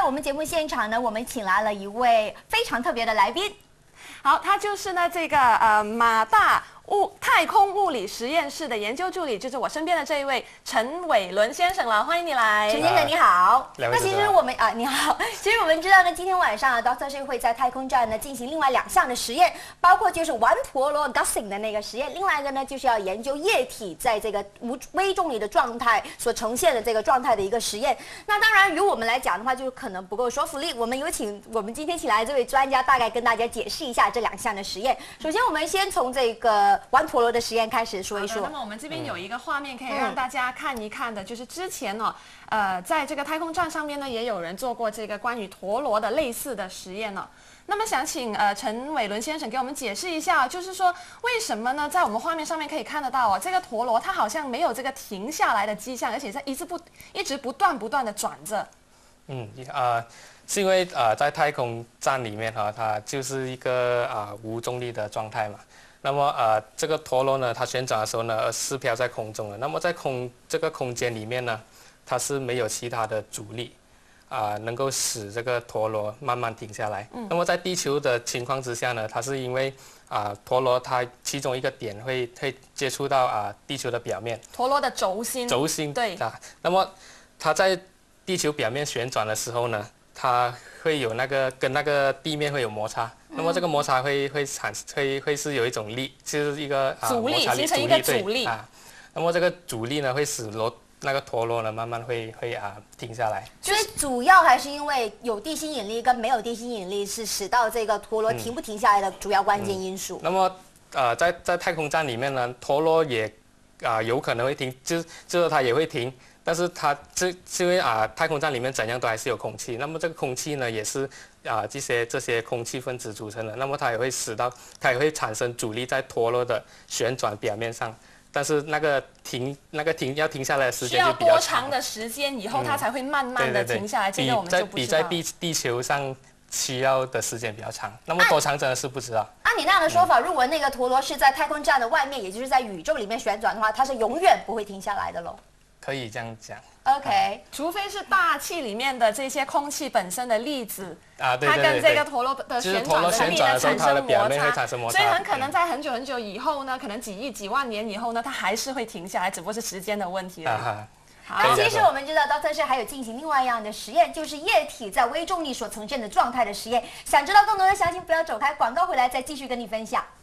我们节目现场呢，我们请来了一位非常特别的来宾。 好，他就是呢这个马大太空物理实验室的研究助理，就是我身边的这一位陈伟伦先生了，欢迎你来。 陈先生你好。 那其实我们你好，其实我们知道呢，今天晚上啊 ，Dr. 是会在太空站呢进行另外2项的实验，包括就是玩陀螺 Gussing 的那个实验，另外一个呢就是要研究液体在这个微重力的状态所呈现的这个状态的一个实验。那当然，于我们来讲的话，就可能不够说服力。我们有请我们今天请来这位专家，大概跟大家解释一下这2项的实验。首先，我们先从这个玩陀螺的实验开始说一说。 那么我们这边有一个画面可以让大家看一看的，就是之前哦，在这个太空站上面呢，也有人做过这个关于陀螺的类似的实验呢。那么想请陈伟伦先生给我们解释一下，就是说为什么呢？在我们画面上面可以看得到哦，这个陀螺它好像没有这个停下来的迹象，而且在一直不断的转着。 是因为在太空站里面它就是一个无重力的状态嘛。那么这个陀螺呢，它旋转的时候呢，是飘在空中的。那么在这个空间里面呢，它是没有其他的阻力能够使这个陀螺慢慢停下来。那么在地球的情况之下呢，它是因为陀螺它其中一个点会接触到地球的表面。 陀螺的轴心。对。 那么它在地球表面旋转的时候呢，它会有跟那个地面会有摩擦。那么这个摩擦会是有一种力，就是一个阻力，形成一个阻力那么这个阻力呢，会使那个陀螺呢慢慢会停下来。 所以主要还是因为有地心引力跟没有地心引力是使到这个陀螺停不停下来的主要关键因素。 那么在太空站里面呢，陀螺也有可能会停，就是它也会停。但是它因为太空站里面怎样都还是有空气，那么这个空气呢也是这些空气分子组成的，那么它也会产生阻力在陀螺的旋转表面上，但是要停下来的时间就比较长。 需要多长的时间以后它才会慢慢的停下来？这个我们就不知道。 比在地球上需要的时间比较长，那么多长真的是不知道。 按你那样的说法，如果那个陀螺是在太空站的外面，也就是在宇宙里面旋转的话，它是永远不会停下来的喽。 可以这样讲 ，OK， 除非是大气里面的这些空气本身的粒子它跟这个陀螺的旋转的力呢产生摩擦，所以很可能在很久以后呢，可能几亿几万年以后呢，它还是会停下来，只不过是时间的问题了。 好，其实我们知道 Dr. 是还有进行另外一样的实验，就是液体在微重力所呈现的状态的实验。想知道更多的详情，不要走开，广告回来再继续跟你分享。